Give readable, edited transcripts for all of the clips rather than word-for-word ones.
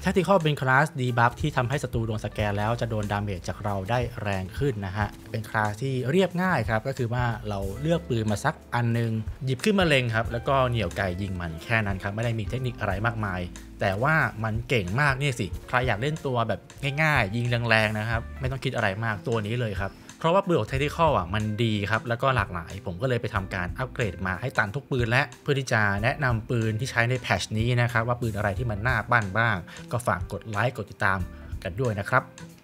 Tactical เป็นคลาสดีบัฟที่ทำให้ศัตรูโดนสแกนแล้วจะโดนดาเมจจากเราได้แรงขึ้นนะฮะเป็นคลาสที่เรียบง่ายครับก็คือว่าเราเลือกปืนมาสักอันนึงหยิบขึ้นมาเล็งครับแล้วก็เหนี่ยวไกยิงมันแค่นั้นครับไม่ได้มีเทคนิคอะไรมากมายแต่ว่ามันเก่งมากนี่สิใครอยากเล่นตัวแบบง่ายๆยิงแรงๆนะครับไม่ต้องคิดอะไรมากตัวนี้เลยครับเพราะว่าปืนของ Tactical มันดีครับแล้วก็หลากหลายผมก็เลยไปทำการอัปเกรดมาให้ตันทุกปืนและเพื่อที่จะแนะนำปืนที่ใช้ในแพทช์นี้นะครับว่าปืนอะไรที่มันน่าปั้นบ้างก็ฝากกดไลค์กดติดตามกันด้วยนะครับ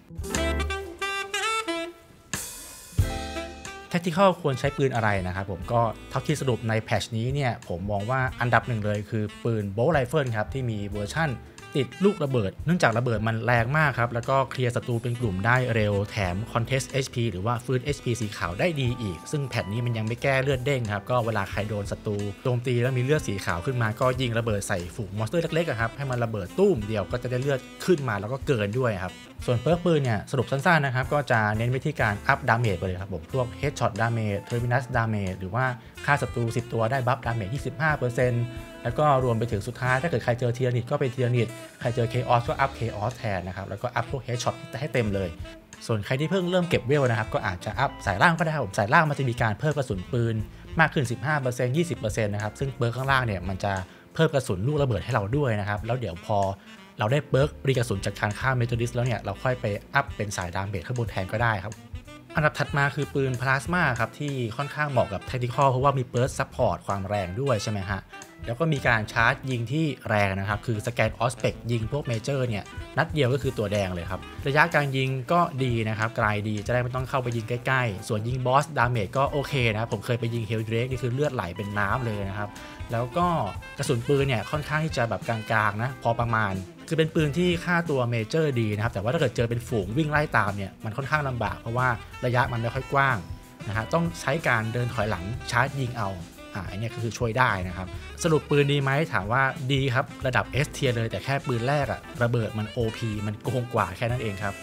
Tactical ควรใช้ปืนอะไรนะครับผมก็เท่าที่สรุปในแพทช์นี้เนี่ยผมมองว่าอันดับหนึ่งเลยคือปืน Bolt Rifle ครับที่มีเวอร์ชั่นติดลูกระเบิดเนื่องจากระเบิดมันแรงมากครับแล้วก็เคลียร์ศัตรูเป็นกลุ่มได้เร็วแถม Contest HP หรือว่าฟื้น HP สีขาวได้ดีอีกซึ่งแพทนี้มันยังไม่แก้เลือดเด้งครับก็เวลาใครโดนศัตรูโจมตีแล้วมีเลือดสีขาวขึ้นมาก็ยิงระเบิดใส่ฝูงมอนสเตอร์เล็กๆครับให้มันระเบิดตุ้มเดียวก็จะได้เลือดขึ้นมาแล้วก็เกินด้วยครับส่วนเพิร์กปืนเนี่ยสรุปสั้นๆนะครับก็จะเน้นไปที่การอัพดาเมจไปเลยครับผมพวก Headshot Damage Terminus Damage หรือว่าฆ่าศัตรู10ตัวได้บัฟดาเมจที่ 15%แล้วก็รวมไปถึงสุดท้ายถ้าเกิดใครเจอทีละนิดก็เป็นทีละนิดใครเจอ Chaos ก็อัพ Chaos แทนนะครับแล้วก็อัพพวก Headshot ให้เต็มเลยส่วนใครที่เพิ่งเริ่มเก็บเวลนะครับก็อาจจะอัพสายล่างก็ได้ครับผมสายล่างมันจะมีการเพิ่มกระสุนปืนมากขึ้น 15% 20% นะครับซึ่งเปิร์กข้างล่างเนี่ยมันจะเพิ่มกระสุนลูกระเบิดให้เราด้วยนะครับแล้วเดี๋ยวพอเราได้เปิร์กรีกระสุนจากการฆ่าเมทัลลิสแล้วเนี่ยเราค่อยไปอัพเป็นสายดาเมจข้างบนแทนก็ได้ครับอันดับถัดมาคือปืนพลาสมาครับที่ค่อนข้างเหมาะกับ Tactical เพราะว่ามีเปิร์กซัพพอร์ตความแรงด้วยใช่ไหมฮะแล้วก็มีการชาร์จยิงที่แรงนะครับคือสแกนออสเปกยิงพวกเมเจอร์เนี่ยนัดเดียวก็คือตัวแดงเลยครับระยะการยิงก็ดีนะครับไกลดีจะได้ไม่ต้องเข้าไปยิงใกล้ๆส่วนยิงบอสดาเมจก็โอเคนะครับผมเคยไปยิงเฮลเดรกนี่คือเลือดไหลเป็นน้ำเลยนะครับแล้วก็กระสุนปืนเนี่ยค่อนข้างที่จะแบบกลางๆนะพอประมาณคือเป็นปืนที่ฆ่าตัวเมเจอร์ดีนะครับแต่ว่าถ้าเกิดเจอเป็นฝูงวิ่งไล่ตามเนี่ยมันค่อนข้างลำบากเพราะว่าระยะมันไม่ค่อยกว้างนะฮะต้องใช้การเดินถอยหลังชาร์จยิงเอาอันนี้ก็คือช่วยได้นะครับสรุปปืนดีไหมถามว่าดีครับระดับ S เทียร์เลยแต่แค่ปืนแรกระเบิดมัน OP มันโกงกว่าแค่นั้นเองครับ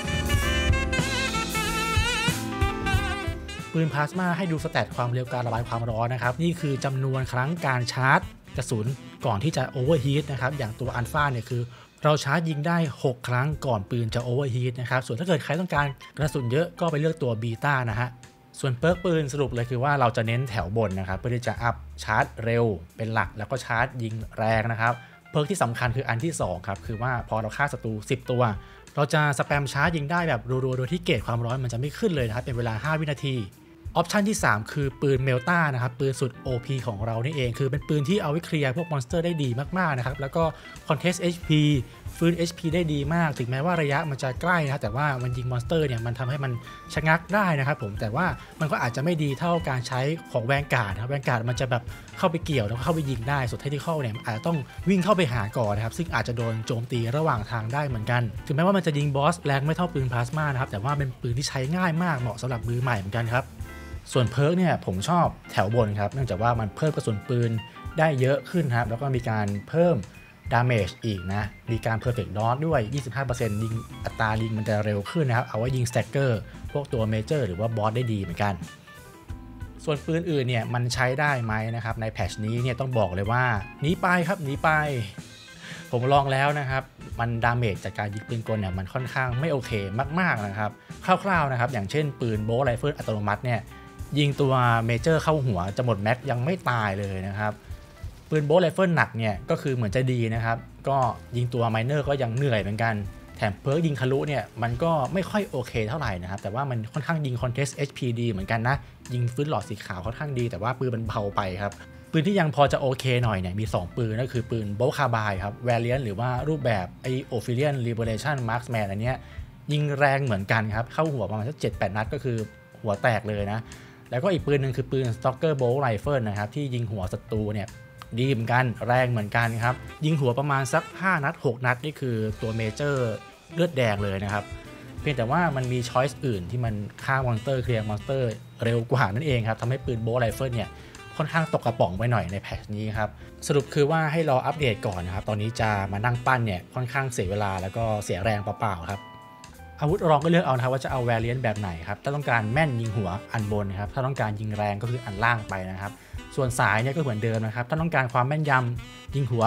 ปืนพลาสมาให้ดูสแตทความเร็วการระบายความร้อนนะครับนี่คือจำนวนครั้งการชาร์จกระสุนก่อนที่จะโอเวอร์ฮีทนะครับอย่างตัวอัลฟาเนี่ยคือเราชาร์จยิงได้6ครั้งก่อนปืนจะโอเวอร์ฮีทนะครับส่วนถ้าเกิดใครต้องการกระสุนเยอะก็ไปเลือกตัวบีต้านะฮะส่วนเปิร์กปืนสรุปเลยคือว่าเราจะเน้นแถวบนนะครับเพื่อที่จะอัพชาร์จเร็วเป็นหลักแล้วก็ชาร์จยิงแรงนะครับเปิร์กที่สำคัญคืออันที่2ครับคือว่าพอเราฆ่าศัตรู10ตัวเราจะสแปมชาร์จยิงได้แบบรัวๆโดยที่เกจความร้อนมันจะไม่ขึ้นเลยนะครับเป็นเวลา5วินาทีออปชันที่3คือปืนเมลต้านะครับปืนสุด OP ของเรานี่เองคือเป็นปืนที่เอาไว้เคลียร์พวกมอนสเตอร์ได้ดีมากๆนะครับแล้วก็ Contest HP ฟื้น HP ได้ดีมากถึงแม้ว่าระยะมันจะใกล้นะแต่ว่ามันยิงมอนสเตอร์เนี่ยมันทำให้มันชะงักได้นะครับผมแต่ว่ามันก็อาจจะไม่ดีเท่าการใช้ของแวนการ์ดครับแวนการ์ดมันจะแบบเข้าไปเกี่ยวแล้วเข้าไปยิงได้ส่วน Tactical เนี่ยอาจจะต้องวิ่งเข้าไปหาก่อนนะครับซึ่งอาจจะโดนโจมตีระหว่างทางได้เหมือนกันถึงแม้ว่ามันจะยิงบอสแรงไม่เท่าปืนพลาสมานะครับแต่ว่าเป็นปืนที่ใช้ง่ายมากเหมาะสำหรับมือใหม่เหมือนกันครับส่วนเพิร์กเนี่ยผมชอบแถวบนครับเนื่องจากว่ามันเพิ่มกระสุนปืนได้เยอะขึ้นครับแล้วก็มีการเพิ่มดาเมจอีกนะมีการ Perfect Dodge ด้วย 25% ยิงอัตรายิงมันจะเร็วขึ้นนะครับเอาไว้ยิงสแต็กเกอร์พวกตัวเมเจอร์หรือว่าบอสได้ดีเหมือนกันส่วนปืนอื่นเนี่ยมันใช้ได้ไหมนะครับในแพทช์นี้เนี่ยต้องบอกเลยว่าหนีไปครับหนีไปผมลองแล้วนะครับมันดาเมจจากการยิงปืนกลเนี่ยมันค่อนข้างไม่โอเคมากๆนะครับคร่าวๆนะครับอย่างเช่นปืนโบว์ไรเฟิลอัตโนมัติเนี่ยยิงตัวเมเจอร์เข้าหัวจะหมดแม็กยังไม่ตายเลยนะครับปืนโบว์ไรเฟิลหนักเนี่ยก็คือเหมือนจะดีนะครับก็ยิงตัวไมเนอร์ก็ยังเหนื่อยเหมือนกันแถมเพิร์กยิงทะลุเนี่ยมันก็ไม่ค่อยโอเคเท่าไหร่นะครับแต่ว่ามันค่อนข้างยิง Contest HP ดีเหมือนกันนะยิงฟื้นหลอดสีขาวค่อนข้างดีแต่ว่าปืนมันเบาไปครับปืนที่ยังพอจะโอเคหน่อยเนี่ยมี2ปืนก็คือปืนโบว์คาร์บายครับแวเลียนหรือว่ารูปแบบไอโอฟิเลียนลิเบเรชั่นมาร์คแมนอันเนี้ยยิงแรงเหมือนกันครับเข้าหัวประมาณสัก 7-8 นัดก็คือหัวแตกเลยนะแล้วก็อีกปืนหนึ่งคือปืน Stalker Bolt Rifle นะครับที่ยิงหัวศัตรูเนี่ยดีเหมือนกันแรงเหมือนกันครับยิงหัวประมาณสัก5นัด6นัดนี่คือตัวเมเจอร์เลือดแดงเลยนะครับเพียงแต่ว่ามันมีช้อยส์อื่นที่มันฆ่ามอนสเตอร์เคลียร์มอนสเตอร์เร็วกว่านั่นเองครับทำให้ปืน Bolt Rifle เนี่ยค่อนข้างตกกระป๋องไปหน่อยในแพทช์นี้ครับสรุปคือว่าให้รออัปเดตก่อนนะครับตอนนี้จะมานั่งปั้นเนี่ยค่อนข้างเสียเวลาแล้วก็เสียแรงเปล่าๆครับอาวุธรองก็เลือกเอานะครับว่าจะเอาแวเลียนแบบไหนครับถ้าต้องการแม่นยิงหัวอันบนครับถ้าต้องการยิงแรงก็คืออันล่างไปนะครับส่วนสายเนี่ยก็เหมือนเดิมนะครับถ้าต้องการความแม่นยำยิงหัว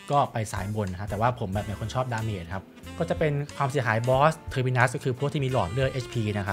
ก็ไปสายบนนะฮะแต่ว่าผมแบบเป็นคนชอบดาเมจครับก็จะเป็นความเสียหายบอสเทอร์มินัสก็คือพวกที่มีหลอดเลือด HP นะครับ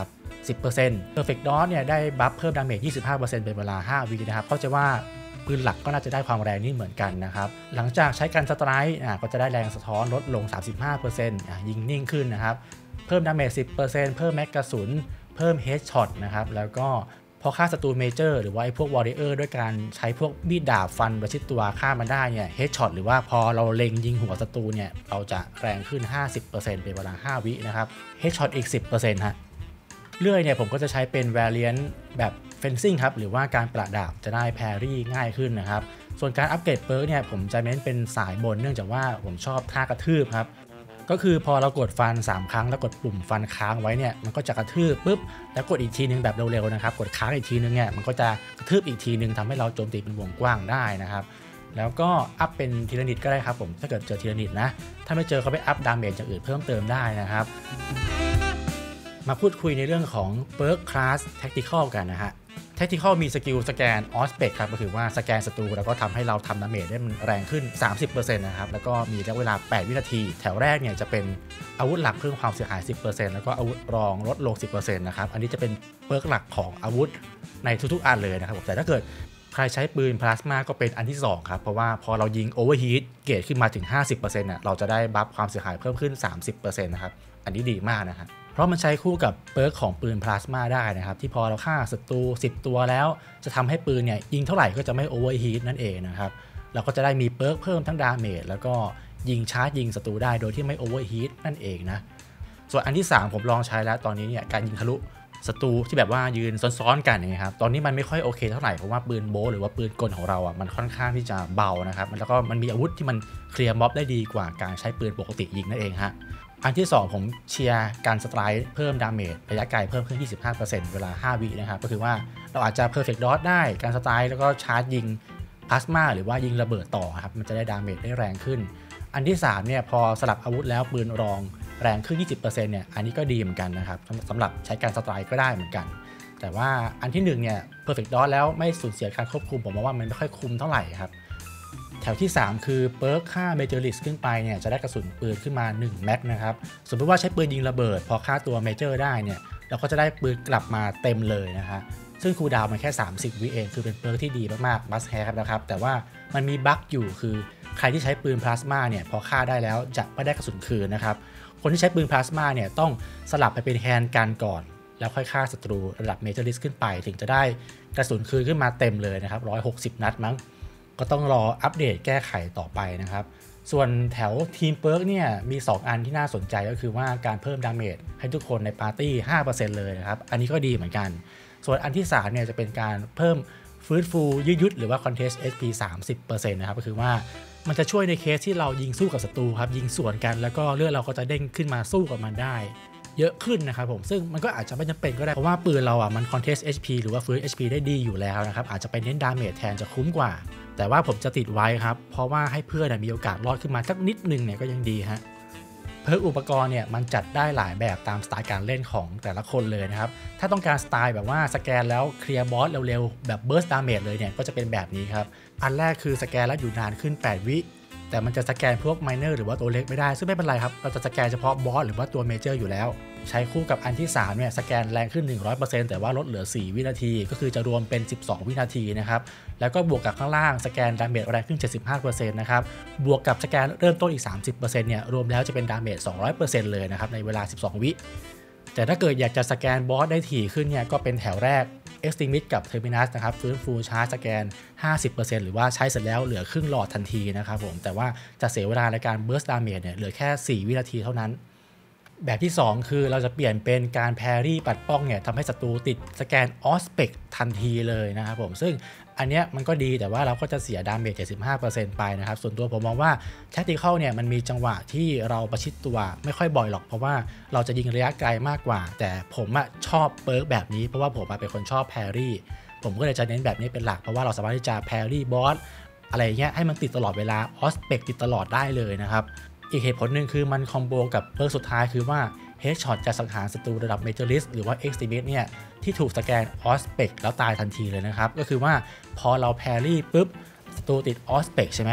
10% Perfect Dodge เนี่ยได้บัฟเพิ่มดาเมจ 25% เป็นเวลา 5 วินะครับก็จะว่าปืนหลักก็น่าจะได้ความแรงนี่เหมือนกันนะครับหลังจากใช้การสไตร์ก็จะได้แรงสะท้อนลดลง 35% ยิงนิ่งขึ้นนะครับเพิ่มดาเมจ 10% เพิ่มแม็กกระสุนเพิ่มเฮดช็อตนะครับแล้วก็พอฆ่าศัตรูเมเจอร์หรือว่าไอ้พวกวอริเออร์ด้วยการใช้พวกมีดดาบฟันประชิดตัวฆ่ามันได้เนี่ยเฮดช็อตหรือว่าพอเราเล็งยิงหัวศัตรูเนี่ยเราจะแรงขึ้น 50% เป็นเวลา 5 วินะครับเฮดช็อตอีก 10% ฮะเลื่อยเนี่ยผมก็จะใช้เป็น Variant แบบเฟนซิ่งครับหรือว่าการประดาบจะได้แพรี่ง่ายขึ้นนะครับส่วนการอัปเกรดเปิร์กเนี่ยผมจะเน้นเป็นสายบนเนื่องจากว่าผมชอบท่ากระทืบครับก็คือพอเรากดฟัน3ครั้งแล้วกดปุ่มฟันค้างไว้เนี่ยมันก็จะกระทืบปุ๊บแล้วกดอีกทีนึงแบบเร็วๆนะครับกดค้างอีกทีนึงเนี่ยมันก็จะกระทืบอีกทีนึงทำให้เราโจมตีเป็นวงกว้างได้นะครับแล้วก็อัพเป็นทีละนิดก็ได้ครับผมถ้าเกิดเจอทีละนิดนะถ้าไม่เจอก็ไปอัพดาเมจจากอื่นเพิ่มเติมได้นะครับมาพูดคุยในเรื่องของเปิร์กคลาสแท็กติคอลกันนะฮะTactical มีสกิลสแกนออสเปกครับก็คือว่าสแกนศัตรูแล้วก็ทำให้เราทำดาเมจได้มันแรงขึ้น 30% นะครับแล้วก็มีระยะเวลา 8 วินาทีแถวแรกเนี่ยจะเป็นอาวุธหลักเพิ่มความเสียหาย 10% แล้วก็อาวุธรองลดลง 10% นะครับอันนี้จะเป็นเปิร์กหลักของอาวุธในทุกๆอันเลยนะครับแต่ถ้าเกิดใครใช้ปืนพลาสมาก็เป็นอันที่2ครับเพราะว่าพอเรายิงโอเวอร์ฮีทเกรดขึ้นมาถึง 50% น่ะเราจะได้บัฟความเสียหายเพิ่มขึ้น 30% นะครับอันนี้ดีมากนะครับเพราะมันใช้คู่กับเปิร์กของปืนพลาสมาได้นะครับที่พอเราฆ่าศัตรู10ตัวแล้วจะทำให้ปืนเนี่ยยิงเท่าไหร่ก็จะไม่โอเวอร์ฮีทนั่นเองนะครับเราก็จะได้มีเปิร์กเพิ่มทั้งดาเมจแล้วก็ยิงชาร์จยิงศัตรูได้โดยที่ไม่โอเวอร์ฮีทนั่นเองนะส่วนอันที่3ผมลองใช้แล้วตอนนี้เนี่ยการยิงทะลุศัตรูที่แบบว่ายืนซ้อนๆกันนะครับตอนนี้มันไม่ค่อยโอเคเท่าไหร่เพราะว่าปืนโบหรือว่าปืนกลของเรามันค่อนข้างที่จะเบานะครับแล้วก็มันมีอาวุธที่มันเคลียร์ม็อบได้ดีกว่าการใช้ปืนปกติยิงนั่นเองฮะอันที่2ผมเชียร์การสไตร์เพิ่มดาเมจระยะไกลเพิ่มขึ้น 25% เวลา 5 วินะครับก็คือว่าเราอาจจะ Perfect Dodge ได้การสไตร์แล้วก็ชาร์จยิงพลาสมาหรือว่ายิงระเบิดต่อครับมันจะได้ดาเมจได้แรงขึ้นอันที่3เนี่ยพอสลับอาวุธแล้วปืนรองแรงขึ้น 20% เนี่ยอันนี้ก็ดีเหมือนกันนะครับสำหรับใช้การสไตร์ก็ได้เหมือนกันแต่ว่าอันที่1เนี่ย Perfect Dodge แล้วไม่สูญเสียการควบคุมผมมองว่ามันไม่ค่อยคุมเท่าไหร่ครับแถวที่3คือเปิร์กค่าเมเจอร์ลิสขึ้นไปเนี่ยจะได้กระสุนปืนขึ้นมา1แม็กนะครับสมมติว่าใช้ปืนยิงระเบิดพอฆ่าตัวเมเจอร์ได้เนี่ยเราก็จะได้ปืนกลับมาเต็มเลยนะฮะซึ่งคูลดาวน์มันแค่30วิเองคือเป็นเปิร์กที่ดีมากๆมัสแฮปนะครับแต่ว่ามันมีบั๊กอยู่คือใครที่ใช้ปืนพลาสมาเนี่ยพอฆ่าได้แล้วจะไม่ได้กระสุนคืนนะครับคนที่ใช้ปืนพลาสมาเนี่ยต้องสลับไปเป็นแฮนด์กันก่อนแล้วค่อยฆ่าศัตรูระดับเมเจอร์ลิสขึ้นไปถึงจะได้กระสุนคืนขึ้นมาเต็มเลยนะครับ160นัดมั้งก็ต้องรออัปเดตแก้ไขต่อไปนะครับส่วนแถวทีมเปิร์กเนี่ยมี2อันที่น่าสนใจก็คือว่าการเพิ่มดาเมจให้ทุกคนในปาร์ตี้ 5% เลยนะครับอันนี้ก็ดีเหมือนกันส่วนอันที่3เนี่ยจะเป็นการเพิ่มฟื้นฟูยืดยุดหรือว่า Contest HP 30% นะครับก็คือว่ามันจะช่วยในเคสที่เรายิงสู้กับศัตรูครับยิงสวนกันแล้วก็เลือดเราก็จะเด้งขึ้นมาสู้กับมันได้เยอะขึ้นนะครับผมซึ่งมันก็อาจจะไม่จำเป็นก็ได้เพราะว่าปืนเรามัน Contest HP หรือว่าฟื้น HP ได้ดีอยู่แล้วนะครับอาจจะไปเน้นดาเมจแทนจะคุ้มกว่าแต่ว่าผมจะติดไว้ครับเพราะว่าให้เพื่อนมีโอกาสรอดขึ้นมาสักนิดนึงเนี่ยก็ยังดีฮะเพิ่มอุปกรณ์เนี่ยมันจัดได้หลายแบบตามสไตล์การเล่นของแต่ละคนเลยนะครับถ้าต้องการสไตล์แบบว่าสแกนแล้วเคลียร์บอสเร็วๆแบบเบิร์สดาเมจเลยเนี่ยก็จะเป็นแบบนี้ครับอันแรกคือสแกนแล้วอยู่นานขึ้น8วิแต่มันจะสแกนพวกไมเนอร์หรือว่าตัวเล็กไม่ได้ซึ่งไม่เป็นไรครับเราจะสแกนเฉพาะบอสหรือว่าตัวเมเจอร์อยู่แล้วใช้คู่กับอันที่3เนี่ยสแกนแรงขึ้น 100% แต่ว่าลดเหลือ4วินาทีก็คือจะรวมเป็น12วินาทีนะครับแล้วก็บวกกับข้างล่างสแกนดาเมจแรงขึ้น 75% นะครับบวกกับสแกนเริ่มต้นอีก 30% เนี่ยรวมแล้วจะเป็นดาเมจ 200% เลยนะครับในเวลา12วิแต่ถ้าเกิดอยากจะสแกนบอสได้ถี่ขึ้นเนี่ยก็เป็นแถวแรก Extinguish กับ Terminus นะครับฟื้นฟูชาร์จสแกน 50% หรือว่าใช้เสร็จแล้วเหลือครึ่งหลอดทันทีนะครับผมแต่ว่าจะเสียเวลาในการ Burst Damage เนี่ยเหลือแค่4วินาทีเท่านั้นแบบที่2คือเราจะเปลี่ยนเป็นการแพรี่ปัดป้องเนี่ยทำให้ศัตรูติดสแกนออสเปกทันทีเลยนะครับผมซึ่งอันเนี้ยมันก็ดีแต่ว่าเราก็จะเสียดาเมจ 75% ไปนะครับส่วนตัวผมมองว่า Tactical เนี่ยมันมีจังหวะที่เราประชิดตัวไม่ค่อยบ่อยหรอกเพราะว่าเราจะยิงระยะไกลมากกว่าแต่ผมชอบเปิร์กแบบนี้เพราะว่าผมเป็นคนชอบแพรี่ผมก็เลยจะเน้นแบบนี้เป็นหลักเพราะว่าเราสามารถที่จะแพรี่บอสอะไรเงี้ยให้มันติดตลอดเวลาออสเปกติดตลอดได้เลยนะครับอีกเหตุผลหนึ่งคือมันคอมโบกับเปิร์กสุดท้ายคือว่าHeadshot จะสังหารศัตรูระดับ Major List หรือว่า Extinguish เนี่ยที่ถูกสแกน Ospec แล้วตายทันทีเลยนะครับก็คือว่าพอเราแพรี่ปุ๊บศัตรูติด Ospec ใช่ไหม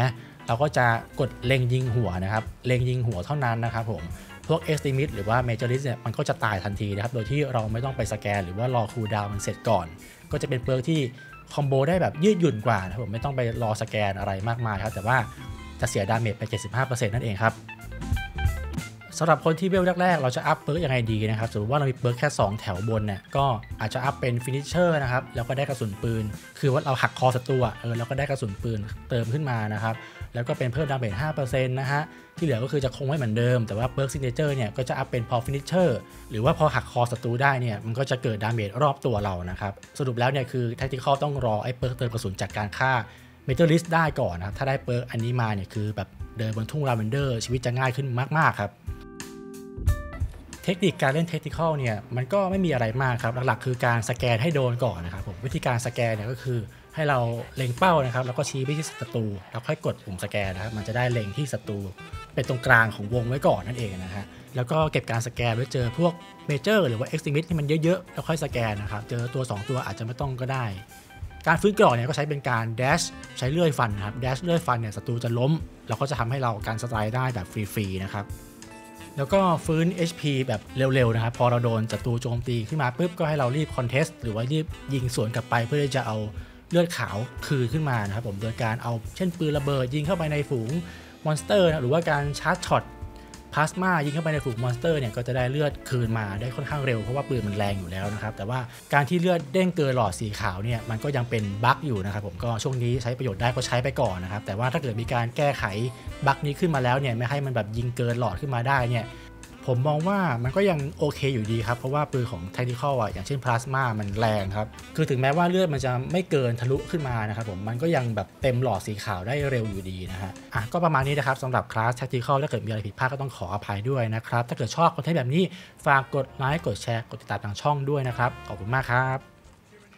เราก็จะกดเล็งยิงหัวนะครับเล็งยิงหัวเท่านั้นนะครับผมพวก Extremist หรือว่า Majorist เนี่ยมันก็จะตายทันทีนะครับโดยที่เราไม่ต้องไปสแกนหรือว่ารอคูลดาวน์มันเสร็จก่อนก็จะเป็นเปิร์กที่คอมโบได้แบบยืดหยุ่นกว่านะครับผมไม่ต้องไปรอสแกนอะไรมากมายครับแต่ว่าจะเสียดาเมจไป 75% นั่นเองครับสำหรับคนที่เวลแรกๆเราจะอัพเปิร์กยังไงดีนะครับสมมติว่าเรามีเปิร์กแค่2แถวบนเนี่ยก็อาจจะอัพเป็นฟินิชเชอร์นะครับแล้วก็ได้กระสุนปืนคือว่าเราหักคอศัตรูแล้วก็ได้กระสุนปืนเติมขึ้นมานะครับแล้วก็เป็นเพิ่มดาเมจ 5% นะฮะที่เหลือก็คือจะคงไว้เหมือนเดิมแต่ว่าเปิร์กซิกเนเจอร์เนี่ยก็จะอัพเป็นพอฟินิชเชอร์หรือว่าพอหักคอศัตรูได้เนี่ยมันก็จะเกิดดาเมจรอบตัวเรานะครับสรุปแล้วเนี่ยคือแทคติคอลต้องรอไอ้เปิร์กเติมกระสุนจากการฆ่าเมทัลลิสต์ได้ก่อนนะครับถ้าได้เปิร์กอันนี้มาเนี่ยคือแบบเดินบนทุ่งลาเวนเดอร์ชีวิตจะง่ายขึ้นมากๆครับเทคนิคการเล่นเทคนิคอลเนี่ยมันก็ไม่มีอะไรมากครับหลักๆคือการสแกนให้โดนก่อนนะครับผมวิธีการสแกนเนี่ยก็คือให้เราเล็งเป้านะครับแล้วก็ชี้ไปที่ศัตรูแล้วค่อยกดปุ่มสแกนนะครับมันจะได้เล็งที่ศัตรูเป็นตรงกลางของวงไว้ก่อนนั่นเองนะฮะแล้วก็เก็บการสแกนไว้เจอพวกเมเจอร์หรือว่าเอ็กซ์ตรีมิสที่มันเยอะๆแล้วค่อยสแกนนะครับเจอตัว2ตัวอาจจะไม่ต้องก็ได้การฟื้นกรอกเนี่ยก็ใช้เป็นการแดชใช้เลื่อยฟันครับแดชเลื่อยฟันเนี่ยศัตรูจะล้มแล้วก็จะทำให้เราการสไตล์ได้แบบฟรีๆนะครับแล้วก็ฟื้น HP แบบเร็วๆนะครับพอเราโดนศัตรูโจมตีขึ้นมาปุ๊บก็ให้เรารีบคอนเทสต์หรือว่ารีบยิงสวนกลับไปเพื่อที่จะเอาเลือดขาวคืนขึ้นมานะครับผมโดยการเอาเช่นปืนระเบิดยิงเข้าไปในฝูงมอนสเตอร์นะหรือว่าการชาร์จช็อตพลาสมายิงเข้าไปในฝูงมอนสเตอร์เนี่ยก็จะได้เลือดคืนมาได้ค่อนข้างเร็วเพราะว่าปืนมันแรงอยู่แล้วนะครับแต่ว่าการที่เลือดเด้งเกินหลอดสีขาวเนี่ยมันก็ยังเป็นบั๊กอยู่นะครับผมก็ช่วงนี้ใช้ประโยชน์ได้ก็ใช้ไปก่อนนะครับแต่ว่าถ้าเกิดมีการแก้ไขบั๊กนี้ขึ้นมาแล้วเนี่ยไม่ให้มันแบบยิงเกินหลอดขึ้นมาได้เนี่ยผมมองว่ามันก็ยังโอเคอยู่ดีครับเพราะว่าปืนของ Tactical อย่างเช่นพลาสมามันแรงครับคือถึงแม้ว่าเลือดมันจะไม่เกินทะลุขึ้นมานะครับผมมันก็ยังแบบเต็มหลอดสีขาวได้เร็วอยู่ดีนะฮะก็ประมาณนี้นะครับสำหรับคลาส Tactical ถ้าเกิดมีอะไรผิดพลาดก็ต้องขออภัยด้วยนะครับถ้าเกิดชอบคอนเทนต์แบบนี้ฝากกดไลค์กดแชร์กดติดตามทางช่องด้วยนะครับขอบคุณมากครับ